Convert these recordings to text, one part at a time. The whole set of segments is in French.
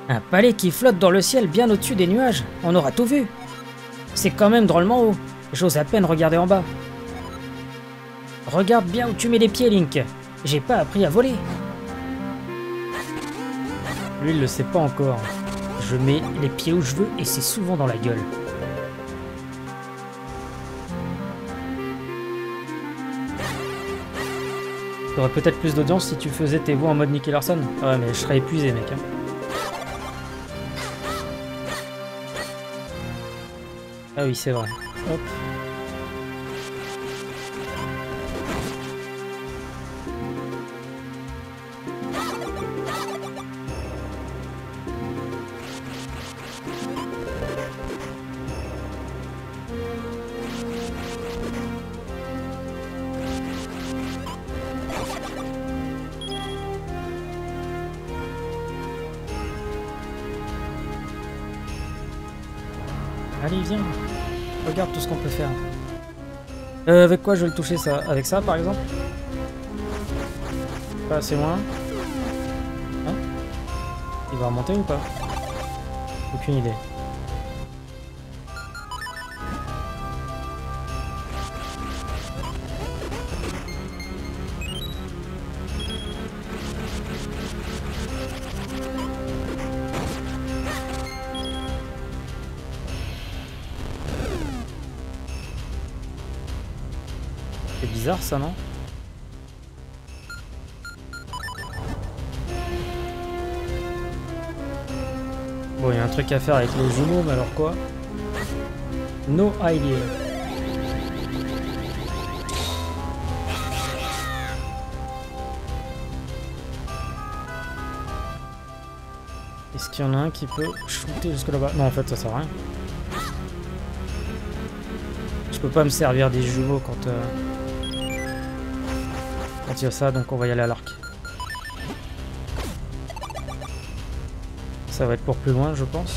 Un palais qui flotte dans le ciel bien au-dessus des nuages. On aura tout vu. C'est quand même drôlement haut. J'ose à peine regarder en bas. Regarde bien où tu mets les pieds, Link. J'ai pas appris à voler. Lui, il le sait pas encore. Je mets les pieds où je veux et c'est souvent dans la gueule. T'aurais peut-être plus d'audience si tu faisais tes voix en mode Nicky Larson. Ouais, mais je serais épuisé, mec. Hein. Ah oui, c'est vrai. Hop. Allez, viens. Regarde tout ce qu'on peut faire. Avec quoi je vais le toucher, ça? Avec ça, par exemple? Pas assez loin. Hein? Il va remonter ou pas? Aucune idée. C'est bizarre ça, non? Bon, il y a un truc à faire avec les jumeaux, mais alors quoi? No idea. Est-ce qu'il y en a un qui peut shooter jusque là-bas? Non, en fait, ça sert à rien. Je peux pas me servir des jumeaux quand il y a ça, donc on va y aller à l'arc. Ça va être pour plus loin, je pense.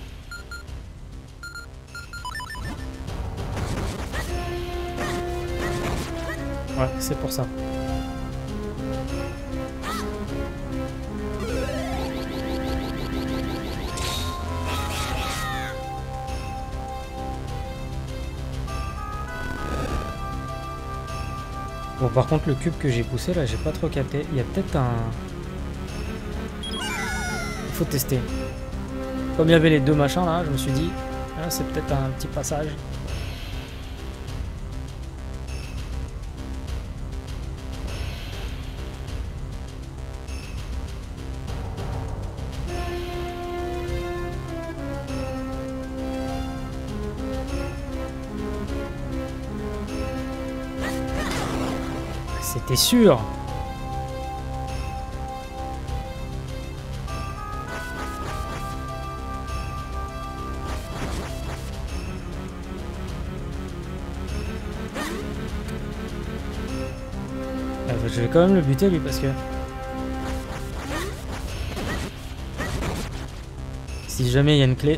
Ouais, c'est pour ça. Bon, par contre, le cube que j'ai poussé, là, j'ai pas trop capté. Il y a peut-être un... Il faut tester. Comme il y avait les deux machins, là, je me suis dit... Ah, c'est peut-être un petit passage. C'était sûr. Je vais quand même le buter lui parce que... Si jamais il y a une clé...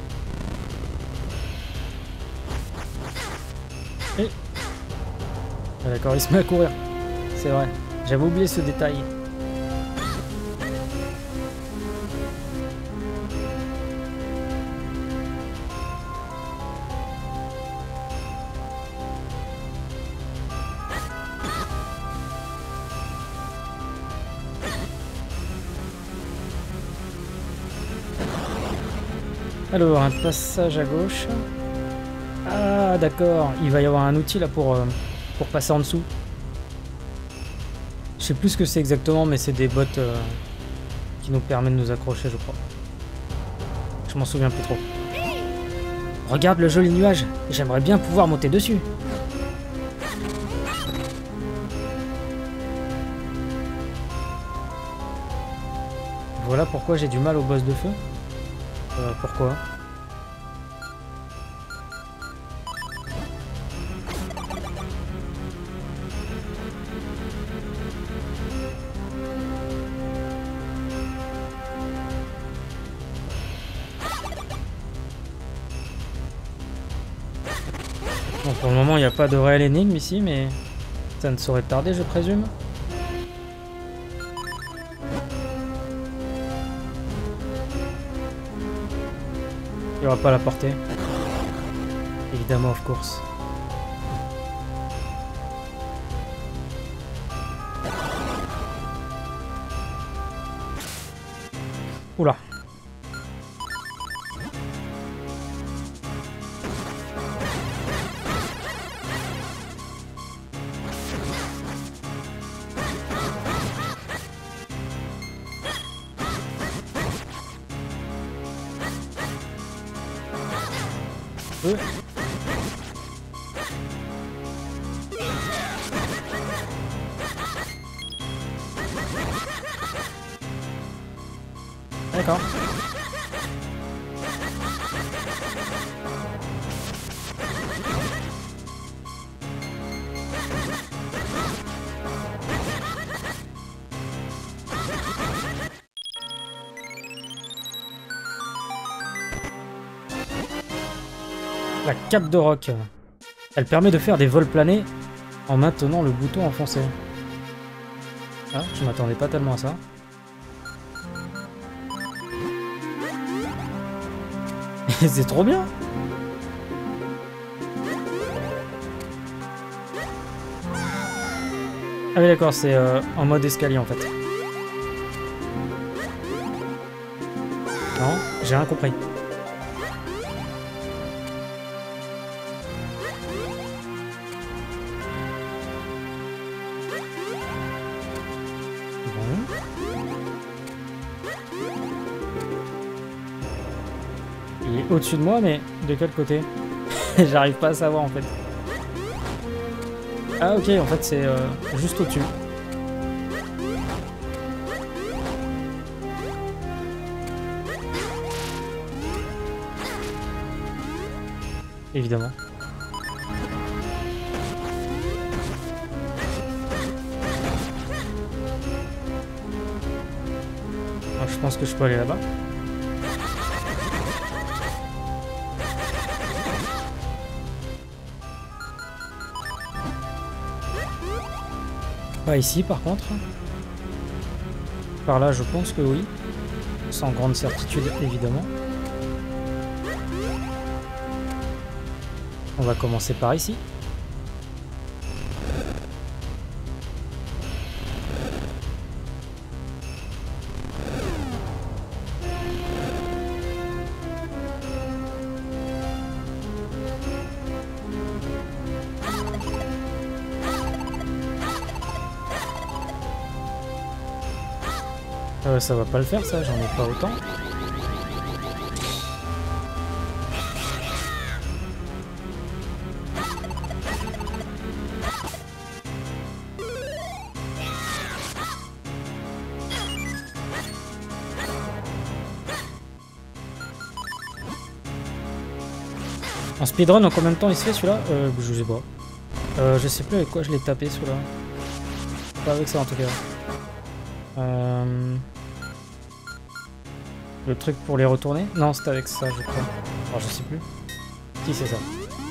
Et... Ah, d'accord, il se met à courir. C'est vrai, j'avais oublié ce détail. Alors, un passage à gauche. Ah, d'accord, il va y avoir un outil là pour passer en dessous. Je sais plus ce que c'est exactement, mais c'est des bottes qui nous permettent de nous accrocher, je crois. Je m'en souviens plus trop. Regarde le joli nuage, j'aimerais bien pouvoir monter dessus. Voilà pourquoi j'ai du mal au boss de feu. Pourquoi? Bon, pour le moment, il n'y a pas de réelle énigme ici, mais ça ne saurait tarder, je présume. Il n'y aura pas la portée. Évidemment, of course. Oula. D'accord. La cape de roc. Elle permet de faire des vols planés en maintenant le bouton enfoncé. Ah, je m'attendais pas tellement à ça. C'est trop bien. Ah oui d'accord, c'est en mode escalier en fait. Non, j'ai rien compris. Il est au-dessus de moi, mais de quel côté? J'arrive pas à savoir en fait. Ah ok, en fait c'est juste au-dessus. Évidemment. Alors, je pense que je peux aller là-bas. Pas ici par contre. Par là je pense que oui. Sans grande certitude évidemment. On va commencer par ici. Ça va pas le faire ça, j'en ai pas autant. En speedrun, en combien de temps il se fait celui-là? Je sais pas. Je sais plus avec quoi je l'ai tapé celui-là. Pas avec ça en tout cas. Le truc pour les retourner? Non, c'était avec ça, je crois. Alors, je sais plus. Si, c'est ça.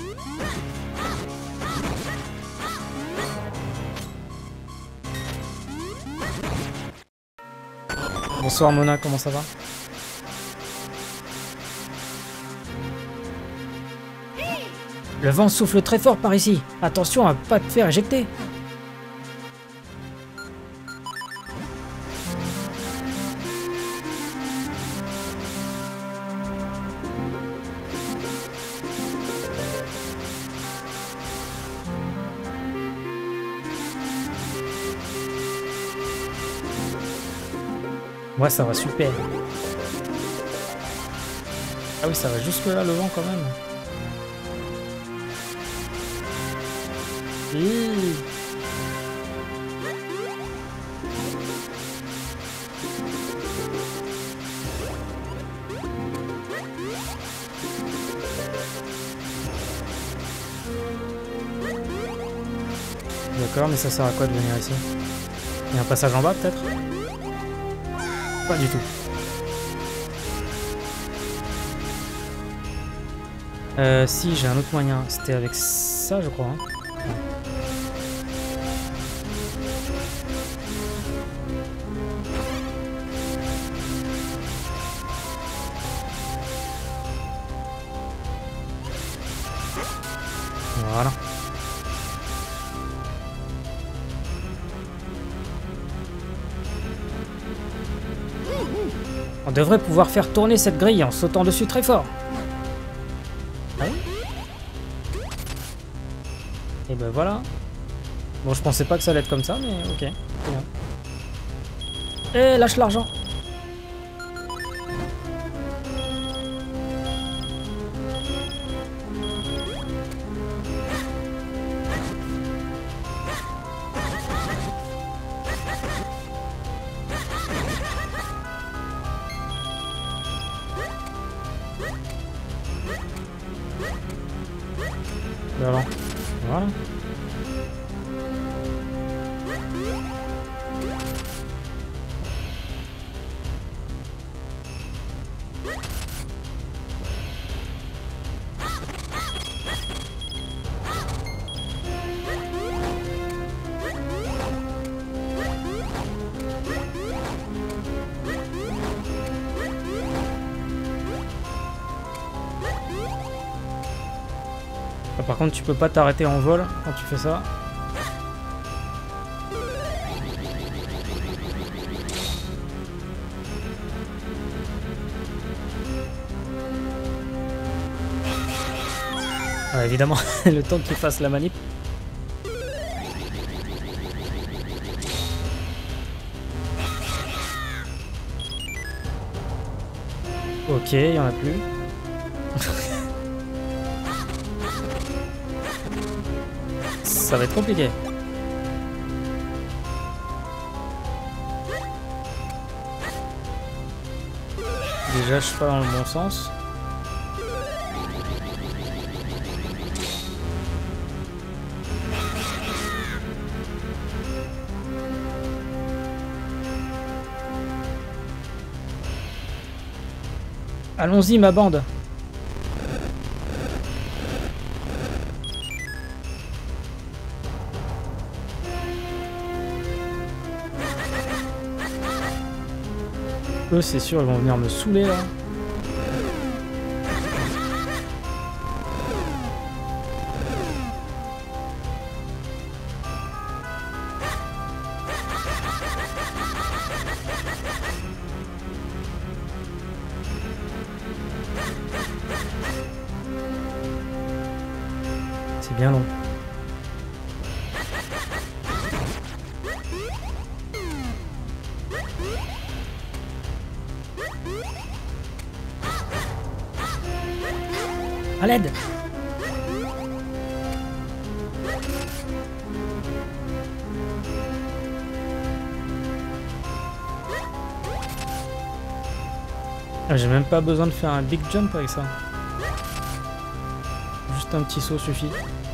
Bonsoir Mona, comment ça va? Le vent souffle très fort par ici. Attention à pas te faire éjecter. Ouais, ça va super. Ah oui, ça va jusque là le vent quand même. D'accord, mais ça sert à quoi de venir ici? Il y a un passage en bas peut-être? Pas du tout. Si, j'ai un autre moyen. C'était avec ça, je crois. Hein. Voilà. On devrait pouvoir faire tourner cette grille en sautant dessus très fort. Ah oui. Et ben voilà. Bon, je pensais pas que ça allait être comme ça, mais ok. C'est bien. Et lâche l'argent. Voilà. Voilà. Ah, par contre, tu peux pas t'arrêter en vol quand tu fais ça. Ah, évidemment, le temps que tu fasses la manip. Ok, il y en a plus. Ça va être compliqué. Déjà, je suis pas dans le bon sens. Allons-y, ma bande. Eux, c'est sûr, ils vont venir me saouler là. C'est bien long. À l'aide! Ah, j'ai même pas besoin de faire un big jump avec ça. Juste un petit saut suffit.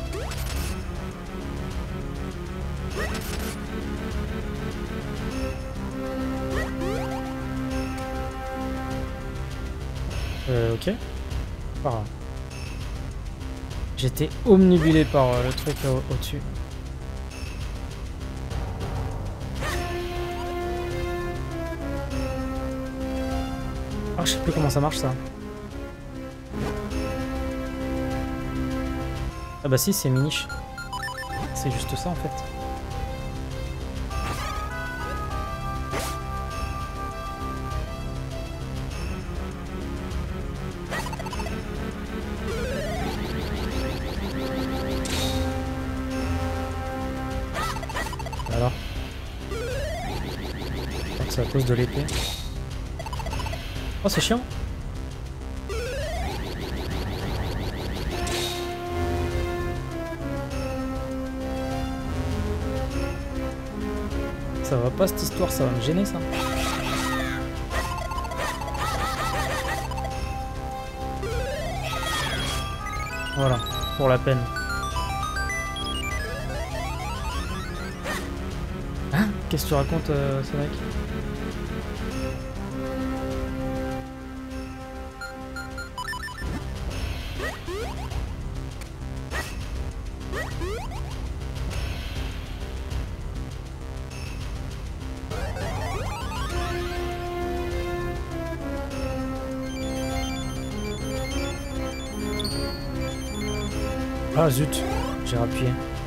Ok. Pas grave. J'étais omnibulé par le truc au-dessus. Ah, je sais plus comment ça marche ça. Ah bah si, c'est Minish. C'est juste ça en fait. Alors. Je crois que c'est à cause de l'épée. Oh, c'est chiant. Ça va pas cette histoire, ça va me gêner ça. Voilà, pour la peine. Hein? Qu'est-ce que tu racontes, ce mec? Ah zut. j'ai rappuyé.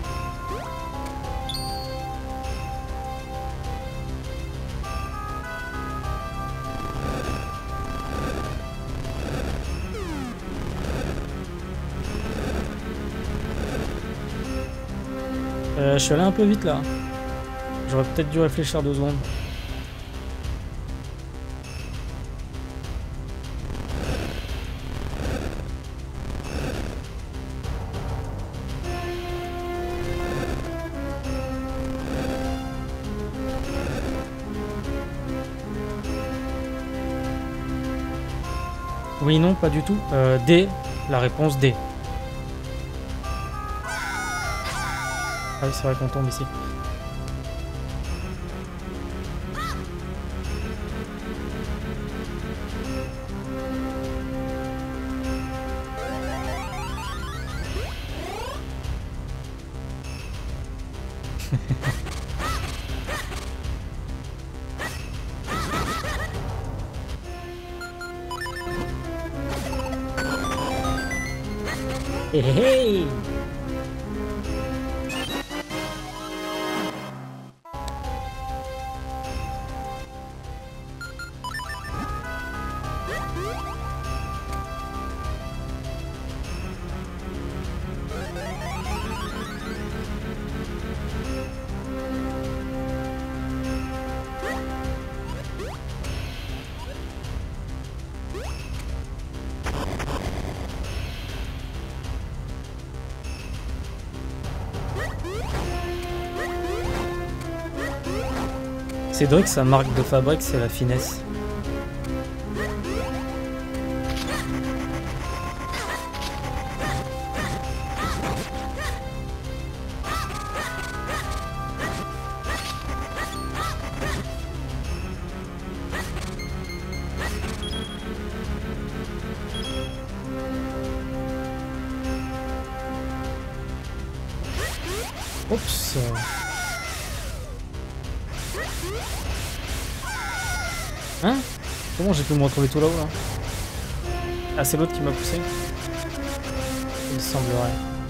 Je suis allé un peu vite là. J'aurais peut-être dû réfléchir 2 secondes. Oui, non, pas du tout. D, la réponse D. Ah oui, c'est vrai qu'on tombe ici. Hey, hey, hey. Cédric, sa marque de fabrique, c'est la finesse. Oups. Hein? Comment j'ai pu me retrouver tout là-haut là? Ah, c'est l'autre qui m'a poussé. Il semblerait.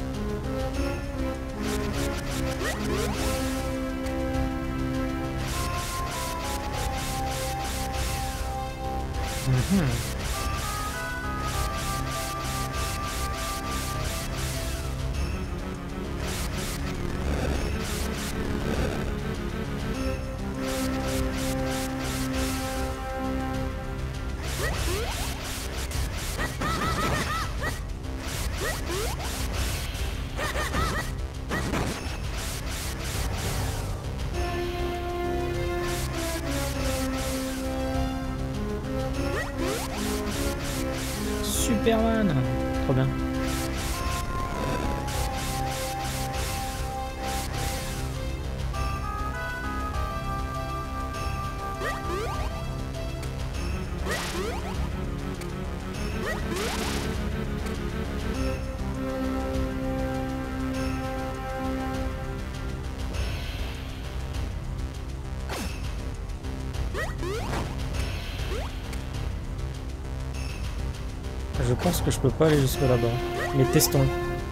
Superman, trop bien. Je pense que je peux pas aller jusque là-bas. Mais testons.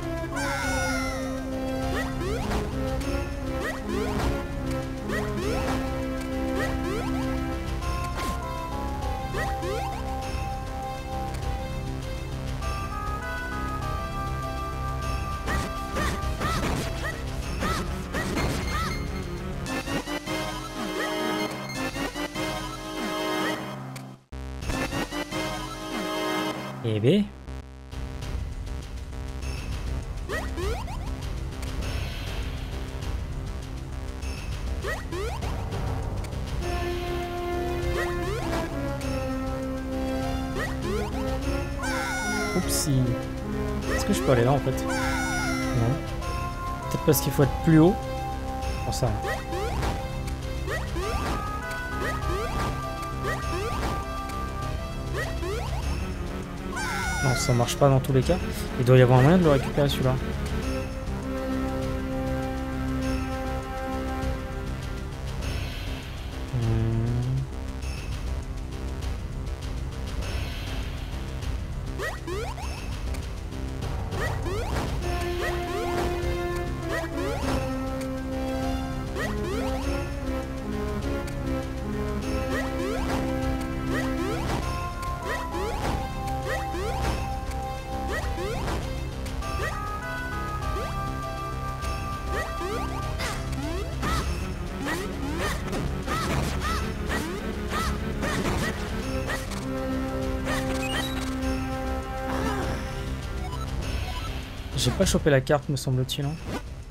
Eh ben. Oupsie. Est-ce que je peux aller là en fait? Non. Peut-être parce qu'il faut être plus haut. Bon, ça. Non, ça marche pas dans tous les cas. Il doit y avoir un moyen de le récupérer celui-là. J'ai pas chopé la carte, me semble-t-il. Hein.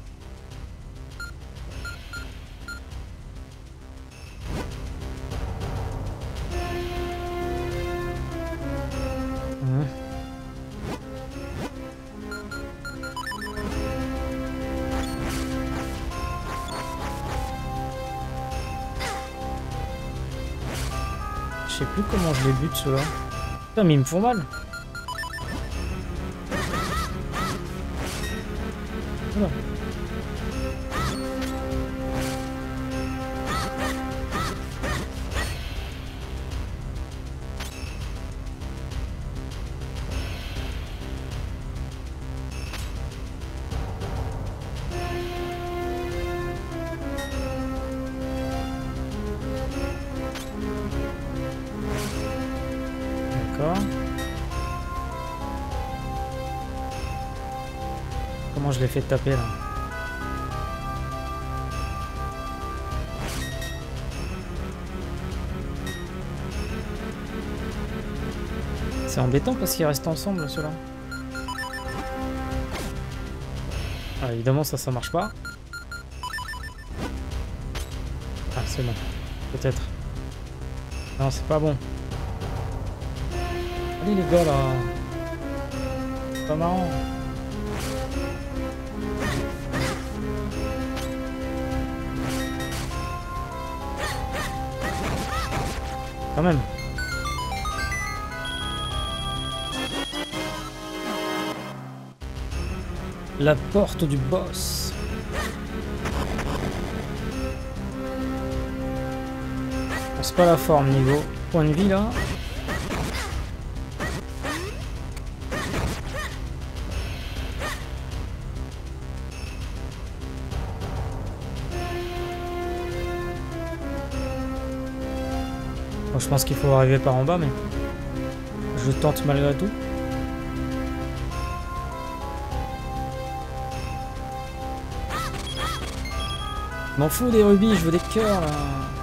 Je sais plus comment je les bute ceux-là. Putain, mais ils me font mal. Voilà. Comment je l'ai fait taper là? C'est embêtant parce qu'ils restent ensemble ceux-là. Ah, évidemment ça marche pas. Ah c'est bon. Peut-être. Non c'est pas bon. Allez les gars là. C'est pas marrant. Quand même. La porte du boss. C'est pas la forme niveau point de vie là. Bon, je pense qu'il faut arriver par en bas, mais je tente malgré tout. Je m'en fous des rubis, je veux des cœurs là.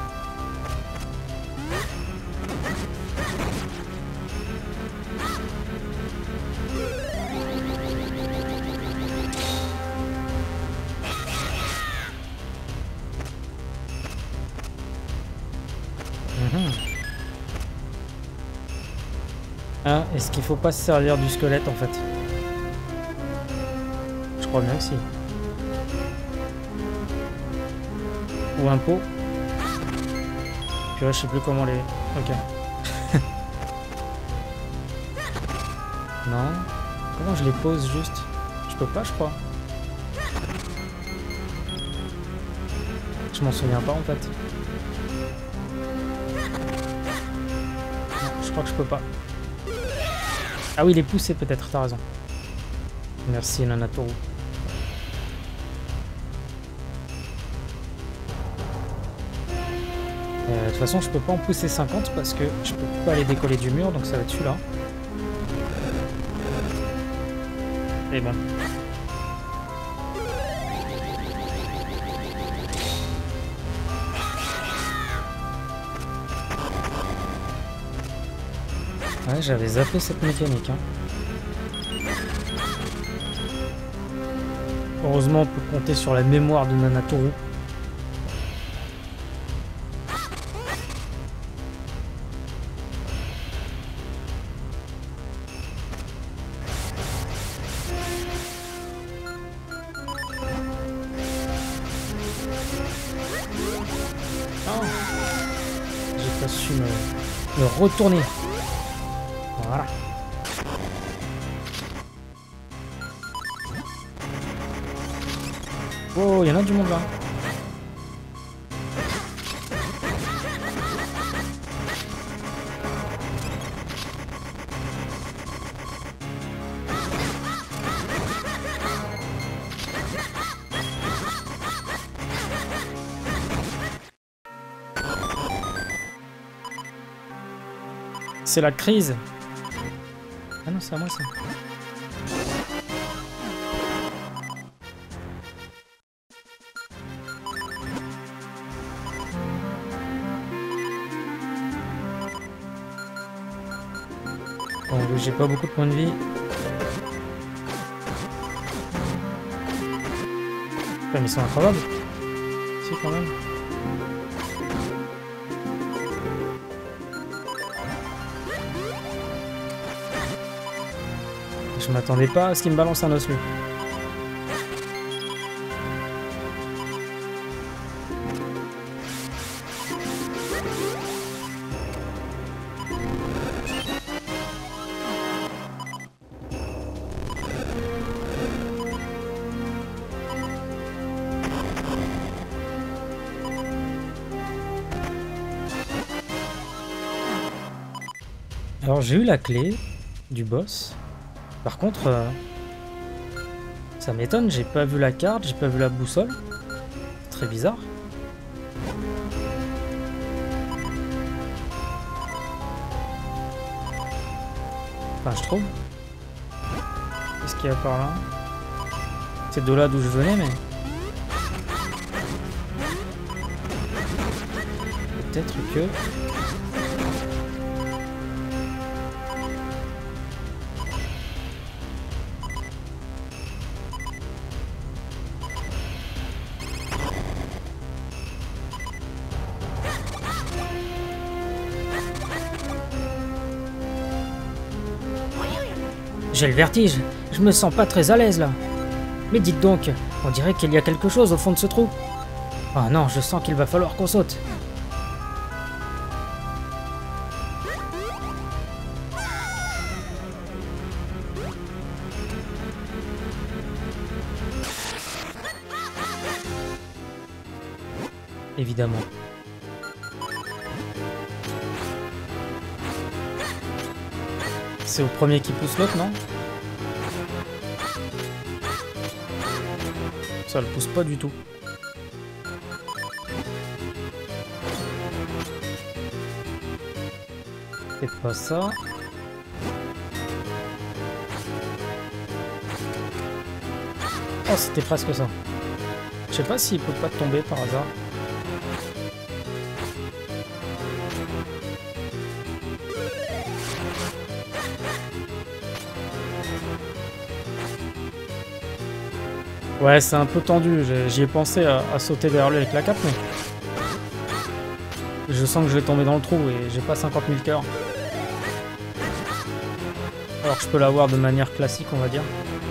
Ah, est-ce qu'il faut pas se servir du squelette en fait? Je crois bien que si. Ou un pot. Puis là, je sais plus comment les... Ok. Non. Comment je les pose juste? Je peux pas, je crois. Je m'en souviens pas en fait. Non, je crois que je peux pas. Ah oui, les pousser peut-être, t'as raison. Merci Nanatoru. De toute façon, je peux pas en pousser 50 parce que je peux pas les décoller du mur, donc ça va être celui-là. Et bon. Ouais, j'avais zappé cette mécanique. Hein. Heureusement, on peut compter sur la mémoire de Nanatoru. Oh. J'ai pas su me retourner. Voilà. Oh, il y en a du monde là. C'est la crise. Ah non, c'est à moi ça. Bon, j'ai pas beaucoup de points de vie. mais ils sont incroyables. Si, quand même. Je m'attendais pas à ce qu'il me balance un os, lui. Alors j'ai eu la clé du boss. Par contre, ça m'étonne, j'ai pas vu la carte, j'ai pas vu la boussole. Très bizarre. Enfin, je trouve. Qu'est-ce qu'il y a par là? C'est de là d'où je venais, mais... Peut-être que... J'ai le vertige, je me sens pas très à l'aise là. Mais dites donc, on dirait qu'il y a quelque chose au fond de ce trou. Oh non, je sens qu'il va falloir qu'on saute. Évidemment. C'est au premier qui pousse l'autre, non? Ça le pousse pas du tout. C'est pas ça. Oh, c'était presque ça. Je sais pas s'il peut pas tomber par hasard. Ouais, c'est un peu tendu, j'y ai pensé à sauter vers lui avec la cape, mais... Je sens que je vais tomber dans le trou et j'ai pas 50 000 cœurs. Alors que je peux l'avoir de manière classique, on va dire.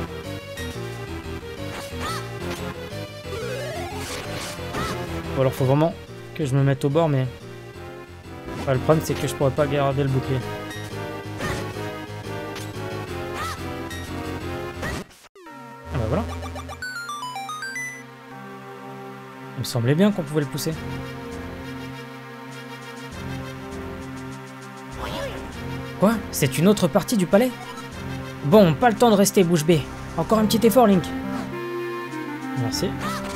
Ou alors faut vraiment que je me mette au bord, mais... Enfin, le problème c'est que je pourrais pas garder le bouclier. Ah bah voilà. Il me semblait bien qu'on pouvait le pousser. Quoi? C'est une autre partie du palais? Bon, pas le temps de rester bouche bée. Encore un petit effort, Link. Merci.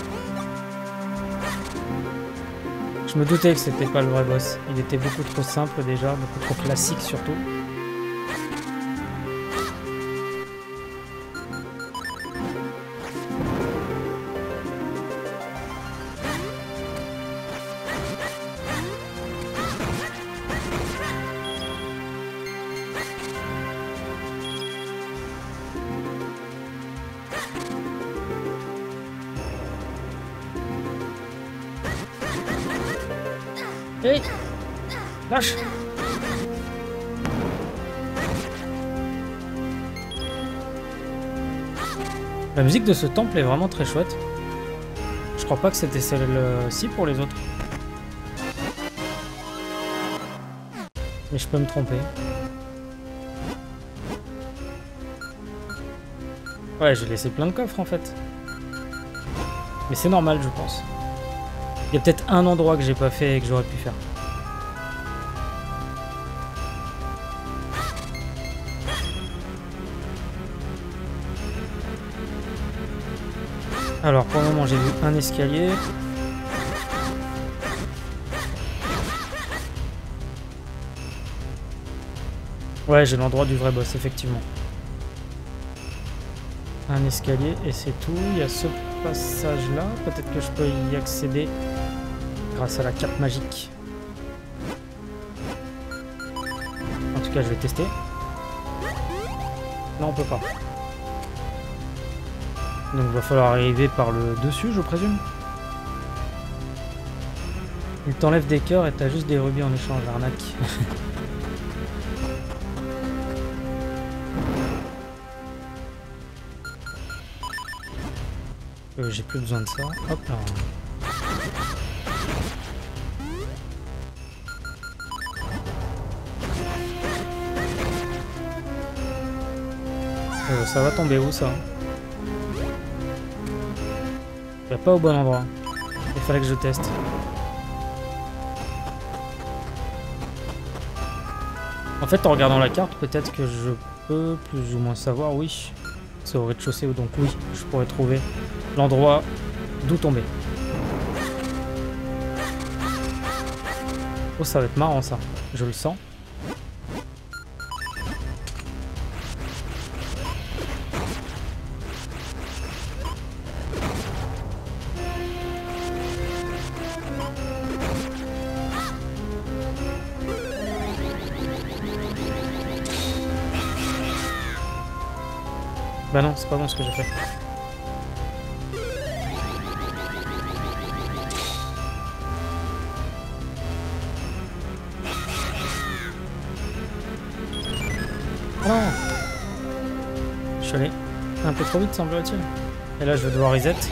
Je me doutais que c'était pas le vrai boss. Il était beaucoup trop simple déjà, beaucoup trop classique surtout. Hé! Lâche! La musique de ce temple est vraiment très chouette. Je crois pas que c'était celle-ci pour les autres. Mais je peux me tromper. Ouais, j'ai laissé plein de coffres en fait. Mais c'est normal, je pense. Il y a peut-être un endroit que j'ai pas fait et que j'aurais pu faire. Alors pour le moment j'ai vu un escalier. Ouais, j'ai l'endroit du vrai boss, effectivement. Un escalier et c'est tout. Il y a ce passage là. Peut-être que je peux y accéder grâce à la cape magique. En tout cas, je vais tester. Non, on peut pas. Donc il va falloir arriver par le dessus, je présume. Il t'enlève des cœurs et t'as juste des rubis en échange, arnaque. J'ai plus besoin de ça. Hop là. Ça va tomber où ça? Il va pas au bon endroit. Il fallait que je teste. En fait, en regardant la carte, peut-être que je peux plus ou moins savoir, oui. C'est au rez-de-chaussée, donc oui, je pourrais trouver l'endroit d'où tomber. Oh, ça va être marrant ça. Je le sens. Bah non, c'est pas bon ce que j'ai fait. Oh non! Je suis allé un peu trop vite, semblerait-il. Et là, je vais devoir reset.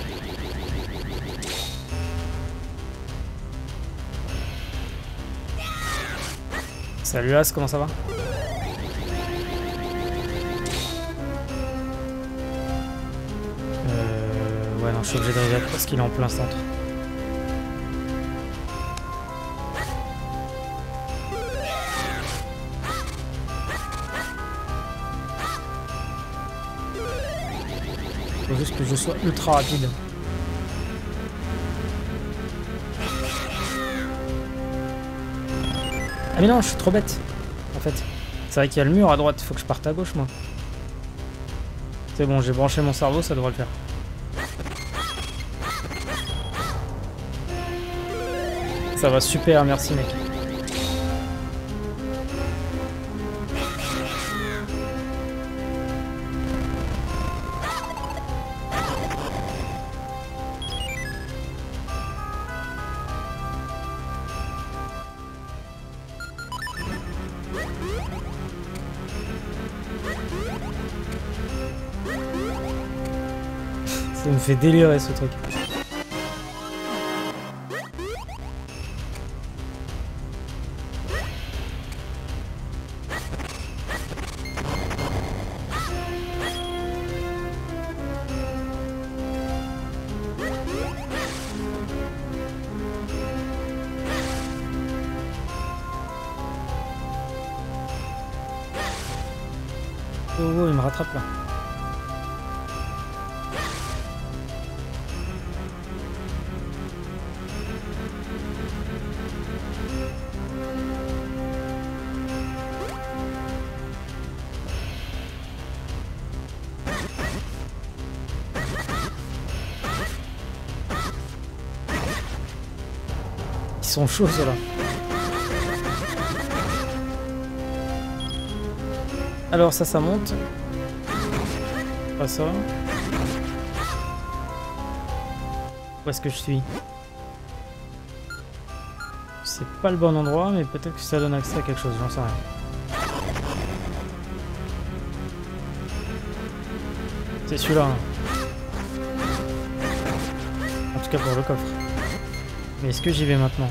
Salut As, comment ça va? Ouais, non, je suis obligé de reset parce qu'il est en plein centre. Faut juste que je sois ultra rapide. Ah mais non, je suis trop bête, en fait. C'est vrai qu'il y a le mur à droite, faut que je parte à gauche, moi. C'est bon, j'ai branché mon cerveau, ça devrait le faire. Ça va super, merci mec. Ça me fait délirer ce truc. Oh, il me rattrape là. Ils sont chauds ceux-là. Alors ça monte. Pas ça. Où est-ce que je suis? C'est pas le bon endroit, mais peut-être que ça donne accès à quelque chose, j'en sais rien. C'est celui-là. En tout cas pour le coffre. Mais est-ce que j'y vais maintenant?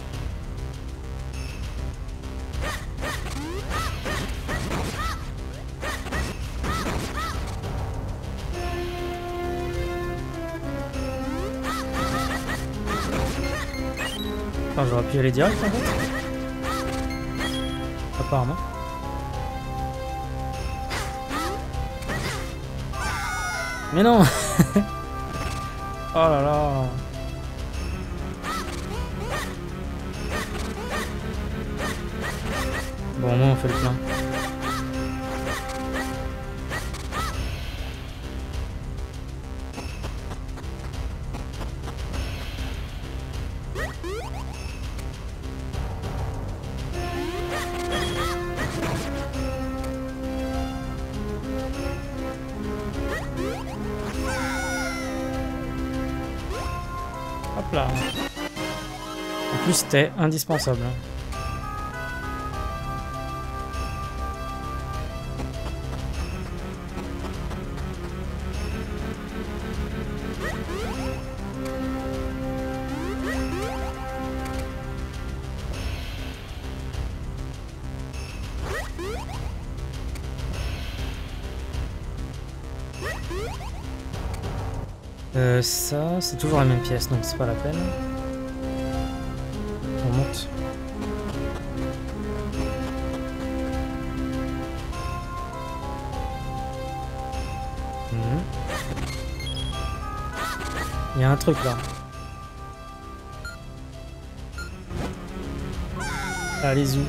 Enfin, j'aurais pu y aller direct en fait. Apparemment. Mais non. Oh là là. Bon, au moins on fait le plein. Hop là. En plus, c'était indispensable. Ça, c'est toujours la même pièce, donc c'est pas la peine. On monte. Il y a un truc là. Allez-y.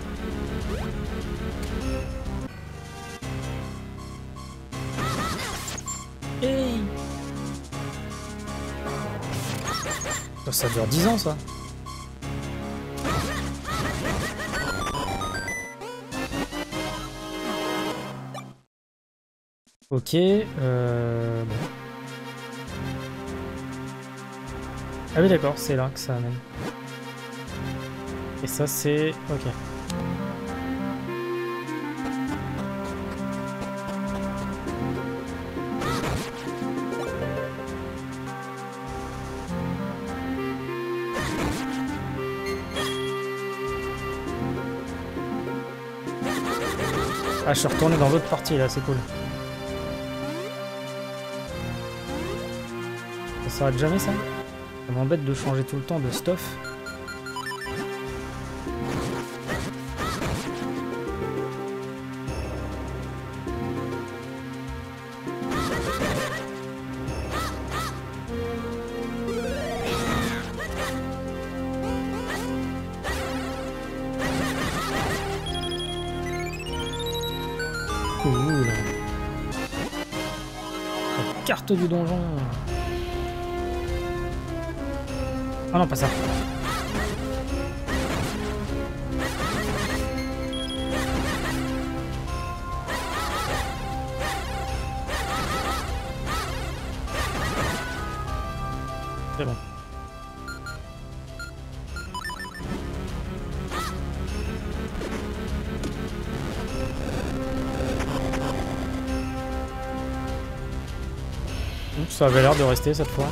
Hey! Ça dure 10 ans ça. Ok, bon. Ah oui d'accord, c'est là que ça amène. Et ça c'est... ok. Ah, je suis retourné dans l'autre partie là, c'est cool. Ça s'arrête jamais ça? Ça m'embête de changer tout le temps de stuff. Cool. La carte du donjon. Ah non, pas ça. C'est bon. Ça avait l'air de rester cette fois.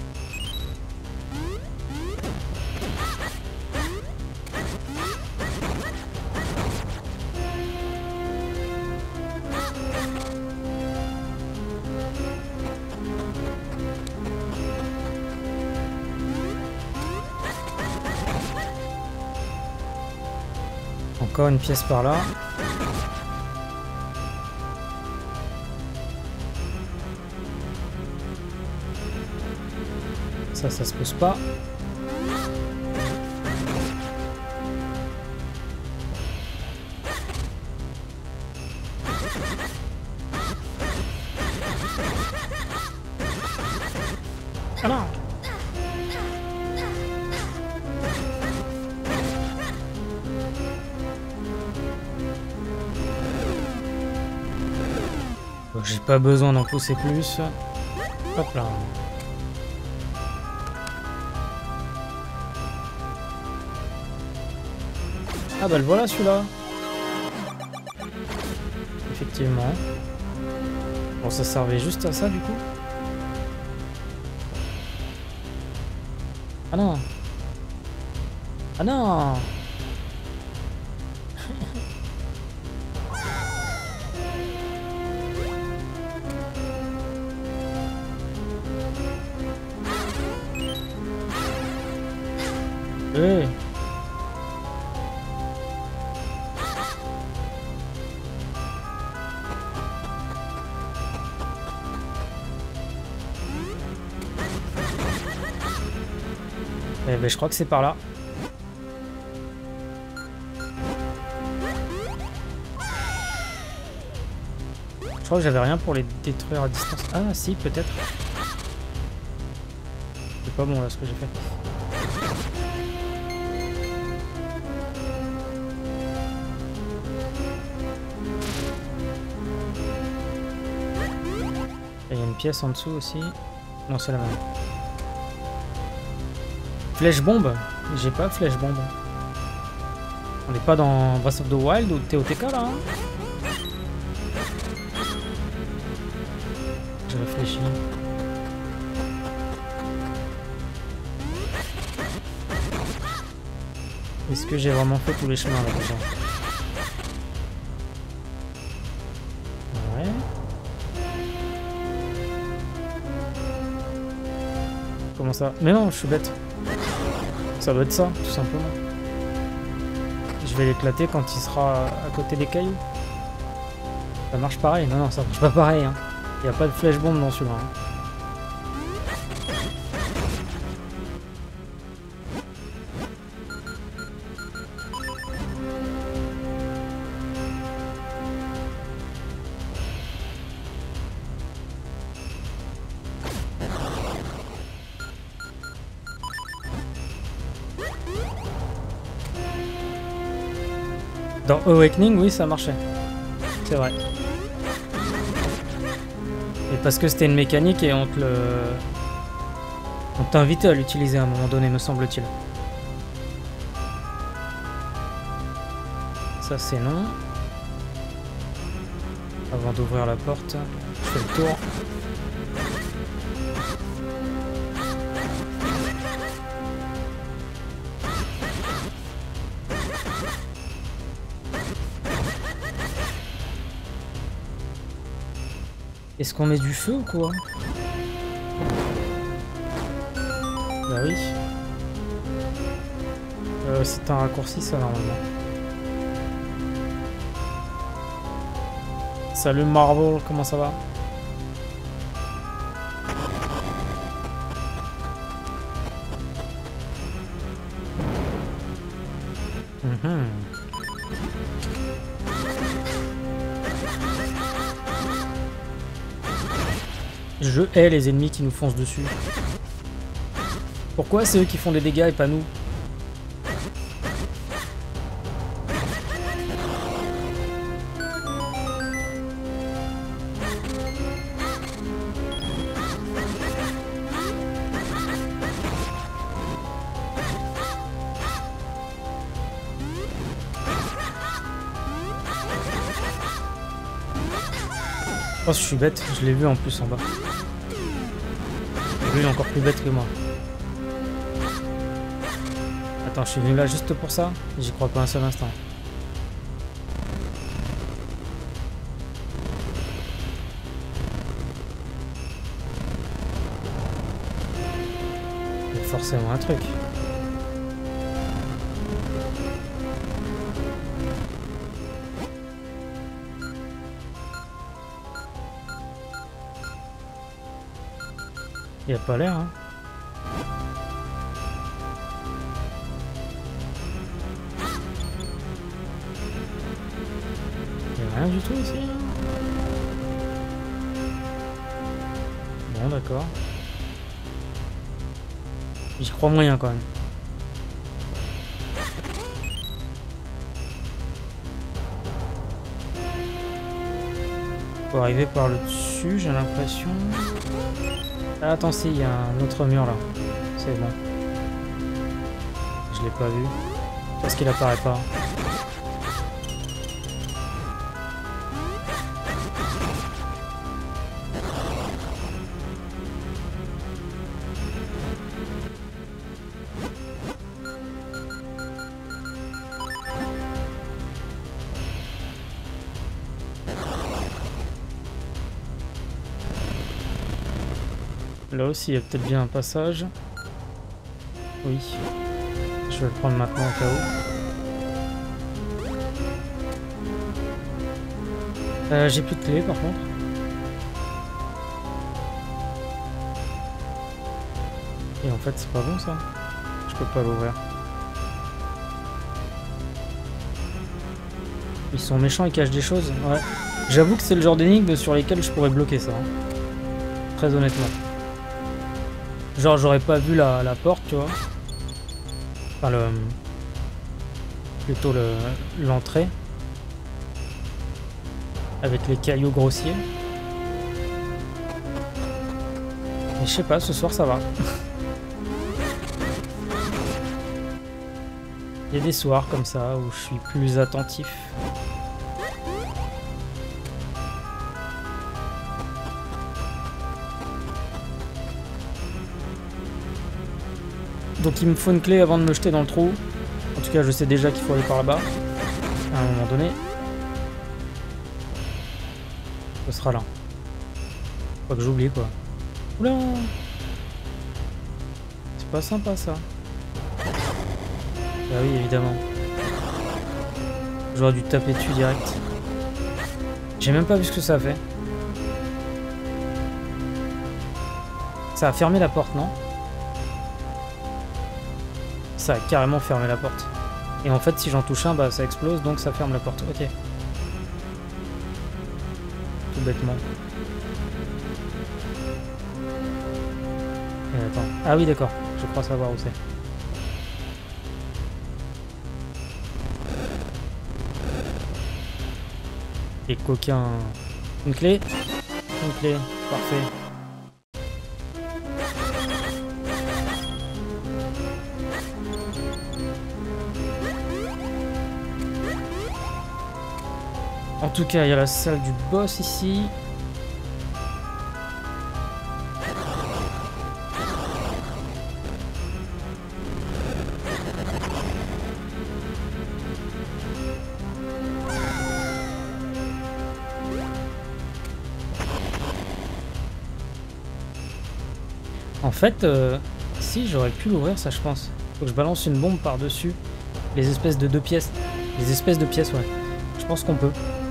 Encore une pièce par là. Ça se pose pas. Ah non! J'ai pas besoin d'en pousser plus. Hop là. Ah bah le voilà celui-là. Effectivement. Bon, ça servait juste à ça du coup. Ah non. Ah non. Hey. Eh ben, je crois que c'est par là. Je crois que j'avais rien pour les détruire à distance. Ah si, peut-être. C'est pas bon là ce que j'ai fait. Et il y a une pièce en dessous aussi. Non, c'est la même. Flèche bombe? J'ai pas de flèche bombe. On n'est pas dans Breath of the Wild ou TOTK là hein? Je réfléchis. Est-ce que j'ai vraiment fait tous les chemins là déjà? Ouais. Comment ça? Mais non, je suis bête. Ça doit être ça, tout simplement. Je vais l'éclater quand il sera à côté des cailloux. Ça marche pareil? Non, non, ça marche pas pareil. Hein. Il n'y a pas de flèche bombe dans celui-là. Hein. Dans Awakening, oui, ça marchait. C'est vrai. Et parce que c'était une mécanique et on t'invitait à l'utiliser à un moment donné, me semble-t-il. Ça, c'est non. Avant d'ouvrir la porte, je fais le tour. Est-ce qu'on met du feu ou quoi? Bah oui. C'est un raccourci ça normalement. Salut Marvel, comment ça va? Je hais les ennemis qui nous foncent dessus. Pourquoi c'est eux qui font des dégâts et pas nous? Oh, je suis bête, je l'ai vu en plus en bas. Lui, il est encore plus bête que moi. Attends, je suis venu là juste pour ça? J'y crois pas un seul instant. Il y a forcément un truc. Il a pas l'air, hein. Il n'y a rien du tout ici. Bon, d'accord. J'y crois moyen quand même. Faut arriver par le dessus, j'ai l'impression. Ah, attends, si, il y a un autre mur là. C'est bon. Je l'ai pas vu. Parce qu'il apparaît pas. Là aussi, il y a peut-être bien un passage. Oui. Je vais le prendre maintenant au cas où. J'ai plus de clé par contre. Et en fait, c'est pas bon ça. Je peux pas l'ouvrir. Ils sont méchants, ils cachent des choses. Ouais. J'avoue que c'est le genre d'énigme sur lesquelles je pourrais bloquer ça. Hein. Très honnêtement. Genre j'aurais pas vu la porte, tu vois. Enfin plutôt l'entrée. Avec les cailloux grossiers. Mais je sais pas, ce soir ça va. Il y a des soirs comme ça où je suis plus attentif. Donc il me faut une clé avant de me jeter dans le trou. En tout cas, je sais déjà qu'il faut aller par là-bas. À un moment donné. Ce sera là. Faut pas que j'oublie quoi. Oula! C'est pas sympa ça. Bah oui, évidemment. J'aurais dû taper dessus direct. J'ai même pas vu ce que ça a fait. Ça a fermé la porte, non? Ça a carrément fermé la porte. Et en fait, si j'en touche un, bah ça explose, donc ça ferme la porte. Ok. Tout bêtement. Et attends. Ah oui, d'accord. Je crois savoir où c'est. Et coquin. Une clé? Une clé. Parfait. En tout cas, il y a la salle du boss ici. En fait, si, j'aurais pu l'ouvrir, ça, je pense. Faut que je balance une bombe par-dessus. Les espèces de 2 pièces. Les espèces de pièces, ouais. Je pense qu'on peut.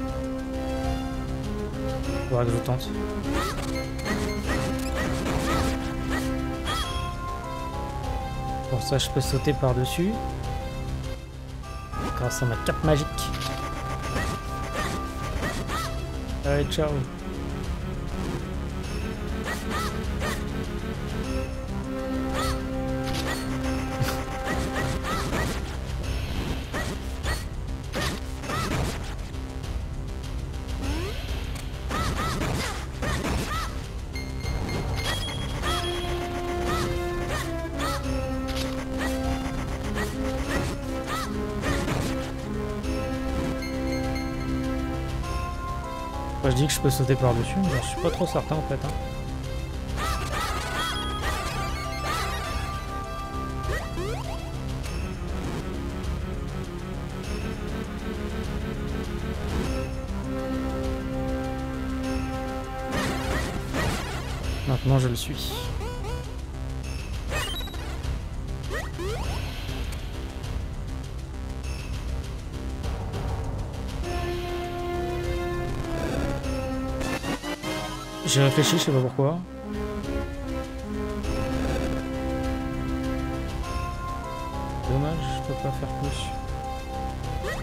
Faudra que je tente. Pour ça, je peux sauter par-dessus. Grâce à ma cape magique. Allez, ciao. Moi, je dis que je peux sauter par-dessus, mais je suis pas trop certain en fait. Hein. Maintenant, je le suis. J'ai réfléchi, je sais pas pourquoi. Dommage, je peux pas faire plus.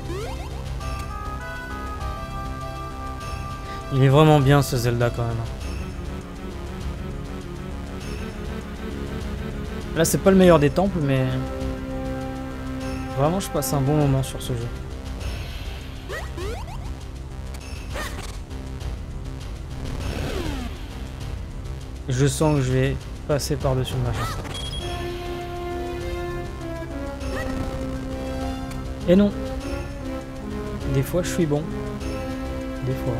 Il est vraiment bien ce Zelda quand même. Là c'est pas le meilleur des temples mais... Vraiment je passe un bon moment sur ce jeu. Je sens que je vais passer par-dessus le machin. Et non. Des fois je suis bon. Des fois.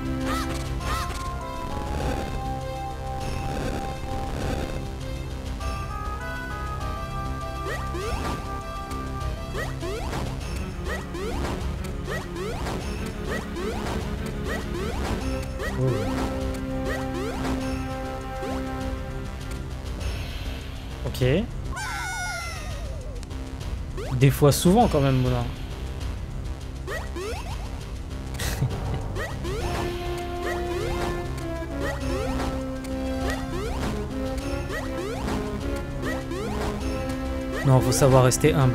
Ok. Des fois souvent quand même, Moulin. Non, faut savoir rester humble.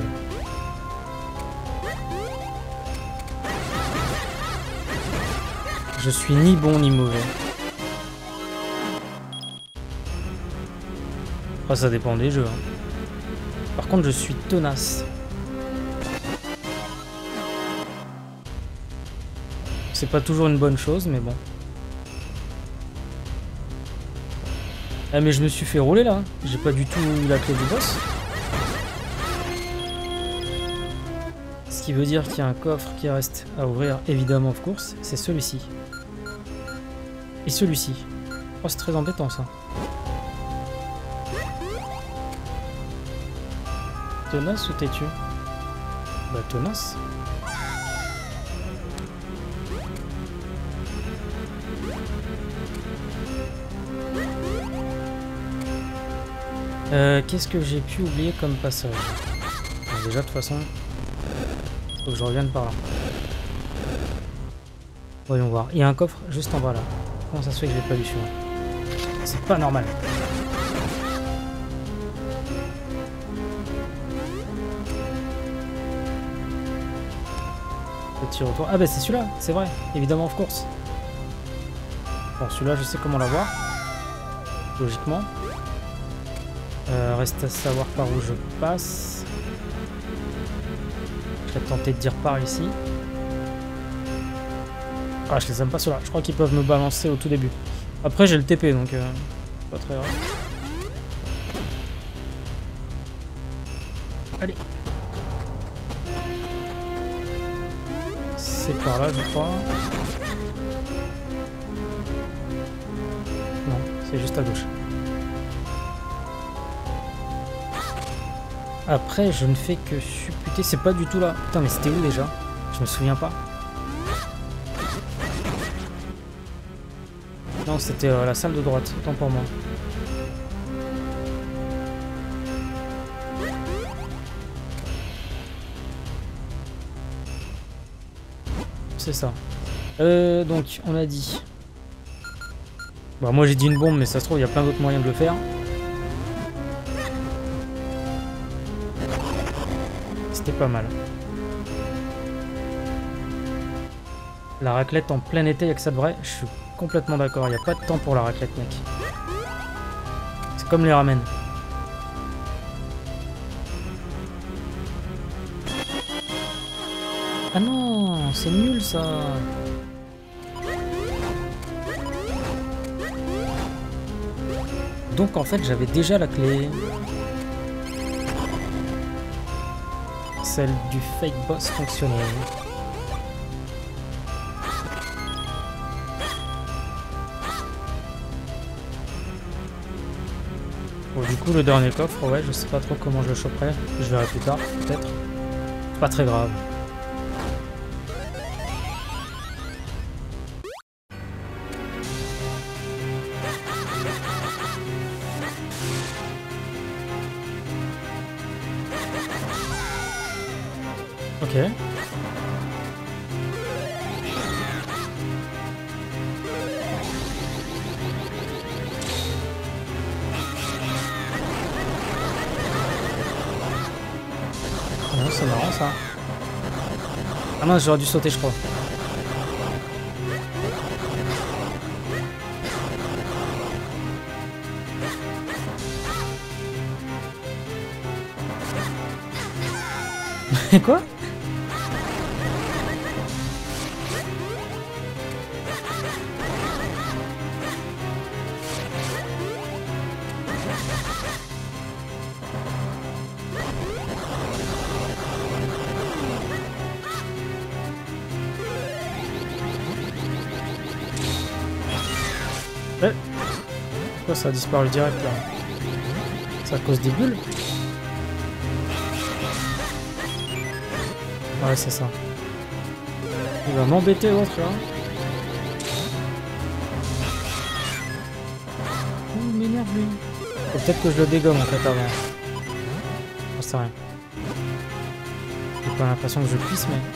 Je suis ni bon ni mauvais. Après, ça dépend des jeux. Hein. Par contre, je suis tenace. C'est pas toujours une bonne chose, mais bon. Ah, mais je me suis fait rouler là. J'ai pas du tout eu la clé du boss. qui veut dire qu'il y a un coffre qui reste à ouvrir, évidemment, of course, c'est celui-ci. Et celui-ci. Oh, c'est très embêtant, ça. Tenace ou têtu? Bah, tenace. Qu'est-ce que j'ai pu oublier comme passage? Bon, déjà, de toute façon, faut que je revienne par là. Voyons voir. Il y a un coffre juste en bas là. Comment ça se fait que je l'ai pas vu celui-là? C'est pas normal. Petit retour. Ah bah c'est celui-là, c'est vrai. Évidemment, of course. Bon, celui-là, je sais comment l'avoir. Logiquement. Reste à savoir par où je passe. Je vais tenter de dire par ici. Ah, je les aime pas ceux-là. Je crois qu'ils peuvent me balancer au tout début. Après, j'ai le TP, donc pas très grave. Allez. C'est par là, je crois. Non, c'est juste à gauche. Après, je ne fais que supputer. C'est pas du tout là. Putain, mais c'était où déjà? Je me souviens pas. Non, c'était la salle de droite. Autant pour moi. C'est ça. Donc, on a dit... Bon, moi j'ai dit une bombe, mais ça se trouve, il y a plein d'autres moyens de le faire. C'était pas mal. La raclette en plein été, il n'y a que ça de vrai. Je suis complètement d'accord. Il n'y a pas de temps pour la raclette, mec. C'est comme les ramen. Ah non, c'est nul ça. Donc en fait, j'avais déjà la clé. Celle du fake boss fonctionnel. Bon, du coup, le dernier coffre, ouais, je sais pas trop comment je le choperai. Je verrai plus tard, peut-être. Pas très grave. Ok. Non, c'est marrant ça. Ah mince, j'aurais dû sauter, je crois. Quoi? Pourquoi ça a disparu direct là? C'est à cause des bulles? Ouais, c'est ça. Il va m'embêter l'autre là. Il m'énerve lui. Faut peut-être que je le dégomme en fait avant. J'en sais rien. J'ai pas l'impression que je puisse, mais...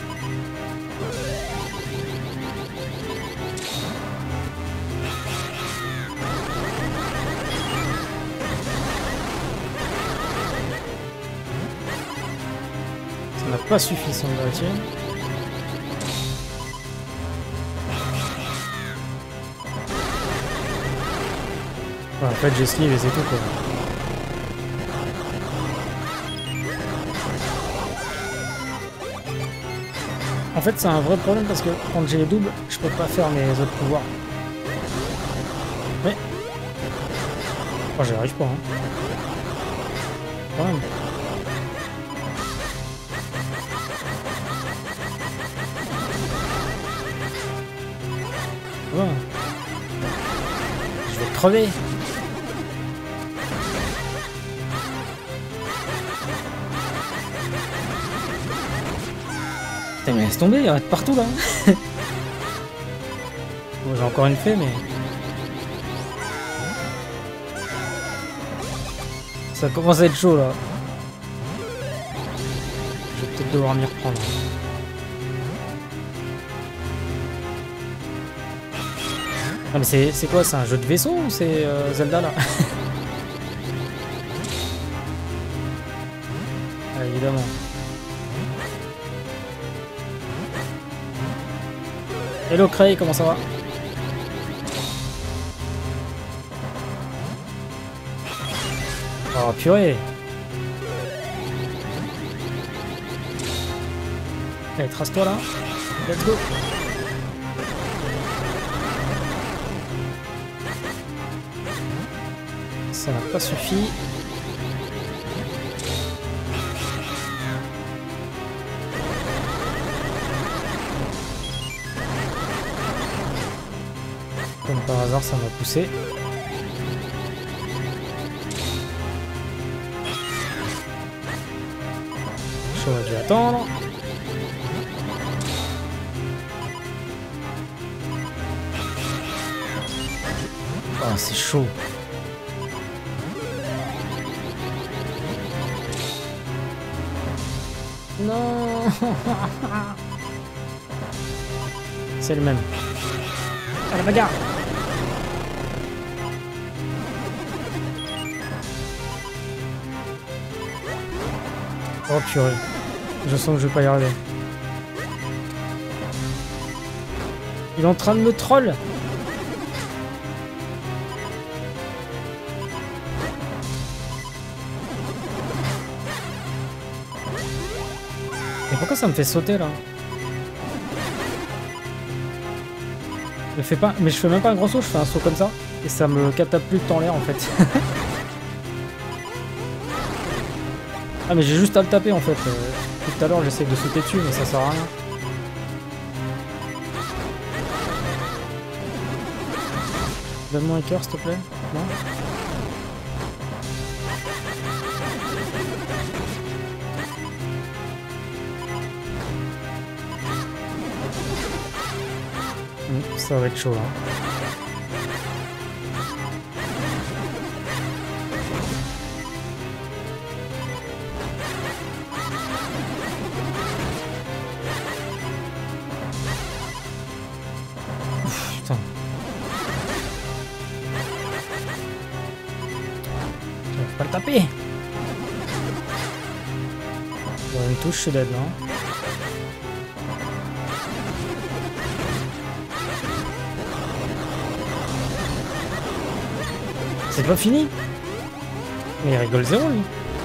Ça n'a pas suffi, semblerait-il. Ouais, en fait, j'esquive et c'est tout quoi. En fait, c'est un vrai problème parce que quand j'ai les doubles, je peux pas faire mes autres pouvoirs. Mais... Oh, j'y arrive pas, hein. Quand même. Ouais. Je vais crever. Putain mais laisse tomber, il arrête partout là. Bon, j'ai encore une fée mais... Ça commence à être chaud là. Je vais peut-être devoir m'y reprendre. Ah mais c'est quoi? C'est un jeu de vaisseau ou c'est Zelda là? Ah, évidemment. Hello Cray, comment ça va? Oh purée! Allez, trace-toi là. Let's go! Ça n'a pas suffi. Comme par hasard, ça m'a poussé. J'aurais dû attendre. Ah, c'est chaud. Non. C'est le même. À la bagarre. Oh purée. Je sens que je vais pas y arriver. Il est en train de me troll. Et pourquoi ça me fait sauter là? Je fais pas, mais je fais même pas un gros saut, je fais un saut comme ça et ça me catapulte en l'air en fait. Ah mais j'ai juste à le taper en fait. Tout à l'heure j'essaie de sauter dessus mais ça sert à rien. Donne-moi un cœur s'il te plaît. Non? Ça va être chaud là. Ouf, putain. J'arrive pas le taper. Bon, une touche, je suis dead là. C'est pas fini? Mais il rigole zéro lui.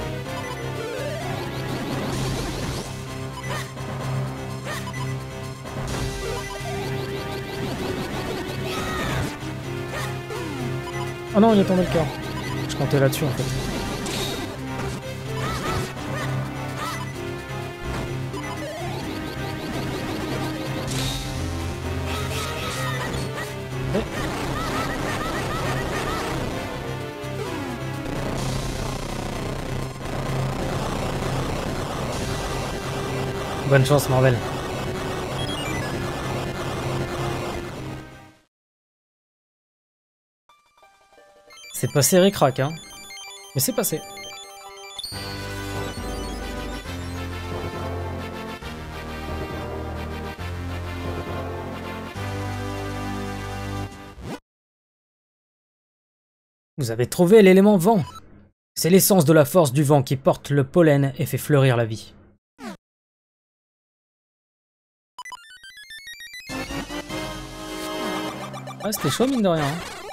Oh non, il est tombé le cœur. Je comptais là-dessus en fait. Bonne chance, Marvel. C'est passé ric-rac, hein. Mais c'est passé. Vous avez trouvé l'élément vent. C'est l'essence de la force du vent qui porte le pollen et fait fleurir la vie. Ah, c'était chaud mine de rien. Hein.